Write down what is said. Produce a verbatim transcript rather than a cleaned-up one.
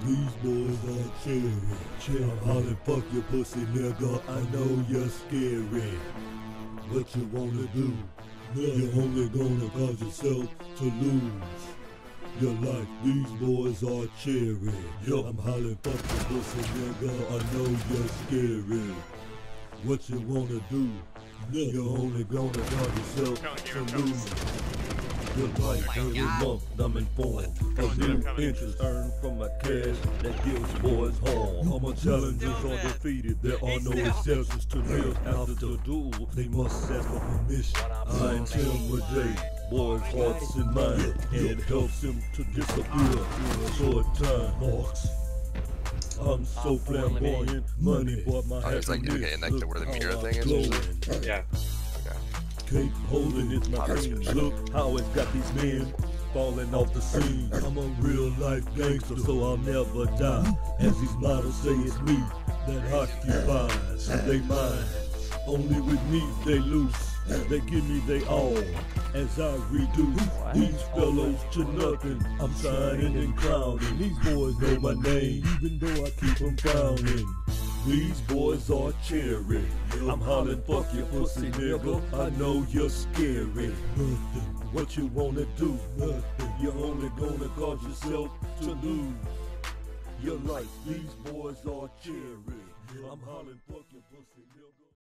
these boys are cherry. I'm hollering, fuck your pussy nigga, I know you're scary. What you wanna do? You're only gonna cause yourself to lose your life. These boys are cherry. I'm hollering, fuck your pussy nigga, I know you're scary. What you wanna do? You're only gonna cause yourself to lose your life. Every month I'm informed of new interest earned from my cash that gives boys harm. All my challenges are defeated, there are no exceptions to live after the duel. They must ask for permission. I intimidate boys' hearts and minds, and it helps them to disappear in a short time. I'm so flamboyant, money bought my happiness. Oh, it's like, okay, like the, where the mirror thing is? Yeah. Cape holding is my king. Look how it's got these men falling off the scene. I'm a real life gangster, so I'll never die. As these models say, it's me that occupies they mind. Only with me they loose, they give me they all. As I reduce these fellows to nothing, I'm shining and crowning. These boys know my name, even though I keep them frowning. These boys are cherry. I'm hollering, fuck your pussy nigga, I know you're scary. Nothing. What you wanna do? Nothing. You're only gonna cause yourself to lose your life. These boys are cherry. I'm hollering, fuck your pussy nigga.